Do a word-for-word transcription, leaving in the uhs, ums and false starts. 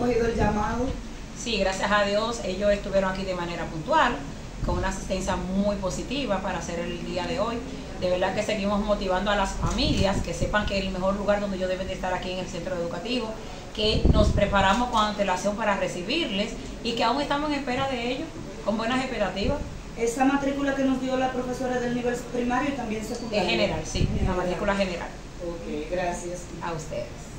acogido el llamado? Sí, gracias a Dios, ellos estuvieron aquí de manera puntual, con una asistencia muy positiva para hacer el día de hoy. De verdad que seguimos motivando a las familias que sepan que es el mejor lugar donde ellos deben de estar aquí en el centro educativo, que nos preparamos con antelación para recibirles y que aún estamos en espera de ellos, con buenas expectativas. Esa matrícula que nos dio la profesora del nivel primario y también secundario. En general, sí, en la matrícula general. Ok, gracias. A ustedes.